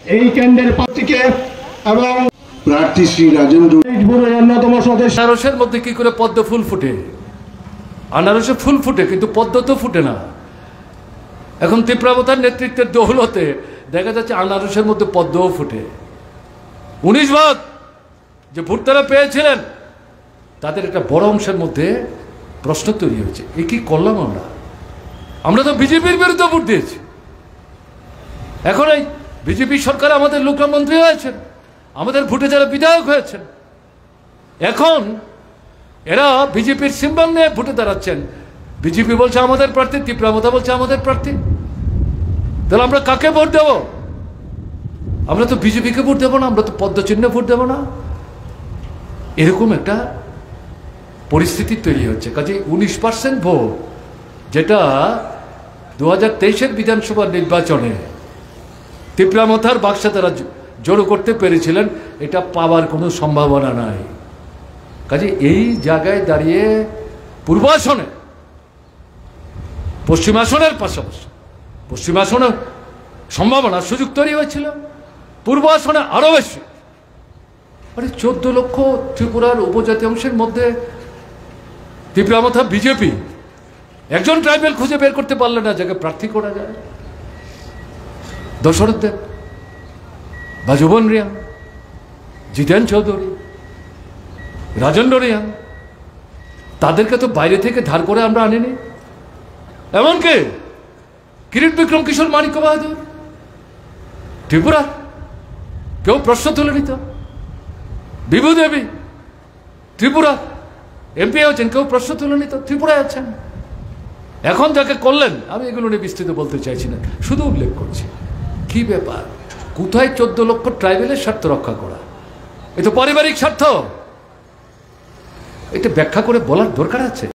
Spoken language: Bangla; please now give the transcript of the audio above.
এই কেন্দ্রের প্রার্থীকে এবং প্রার্থী শ্রী রাজেন্দ্র অন্যতম সদস্য। আনারসের মধ্যে কি করে পদ্ম ফুল ফুটে? আনারসে ফুল ফুটে কিন্তু পদ্ম তো ফুটে না। এখন তীব্রাবতার নেতৃত্বের দৌলতে দেখা যাচ্ছে আনারসের মধ্যে পদ্মও ফুটে। 19 ভাগ যে ভোট তারা পেয়েছিলেন তাদের একটা বড় অংশের মধ্যে প্রশ্ন তৈরি হয়েছে, এ কি করলাম আমরা? আমরা তো বিজেপির বিরুদ্ধে ভোট দিয়েছি। এখন এই বিজেপি সরকার আমাদের লোকরা মন্ত্রী হয়েছেন, আমাদের ভোটে যারা বিধায়ক হয়েছেন, এখন এরা বিজেপির সিম্বল নিয়ে ভোটে দাঁড়াচ্ছেন। বিজেপি বলছে আমাদের প্রার্থী, তীব্রাবতা বলছে আমাদের প্রার্থী। তাহলে আমরা কাকে ভোট দেব? আমরা তো বিজেপিকে ভোট দেবো না, আমরা তো পদ্মচিহ্নে ভোট দেবো না। এরকম একটা পরিস্থিতি তৈরি হচ্ছে। কাজে 19% ভোট যেটা 2023-এর বিধানসভা নির্বাচনে তীব্রাবতার বাক্সে তারা জড়ো করতে পেরেছিলেন, এটা পাওয়ার কোনো সম্ভাবনা নাই। কাজে এই জায়গায় দাঁড়িয়ে পূর্বাসনে, পশ্চিমাসনের পাশাপাশি পশ্চিমাসনের সম্ভাবনা সুযোগ তৈরি হয়েছিল, পূর্বাসনে আরো বেশি। আরে 14 লক্ষ ত্রিপুরার উপজাতি অংশের মধ্যে তীব্রাবতা বিজেপি একজন ট্রাইবেল খুঁজে বের করতে পারলে না যাকে প্রার্থী করা যায়। দশরথ দেব, বাজুবন রিয়াং, জিতেন চৌধুরী, রাজেন্দ্র রিয়াং, তাদেরকে তো বাইরে থেকে ধার করে আমরা আনিনি। এমনকি কিরিট বিক্রম কিশোর, মানিক্য বাহাদুর ত্রিপুরা, কেউ প্রশ্ন তুলে নিত। বিভু দেবী ত্রিপুরা এমপি হয়েছেন, কেউ প্রশ্ন তুলে নিত, ত্রিপুরায় আছেন। এখন যাকে করলেন, আমি এগুলো নিয়ে বিস্তৃত বলতে চাইছি না, শুধু উল্লেখ করছি কি ব্যাপার, কোথায় 14 লক্ষ ট্রাইবেলের স্বার্থ রক্ষা করা? এ তো পারিবারিক স্বার্থ। এটা ব্যাখ্যা করে বলার দরকার আছে।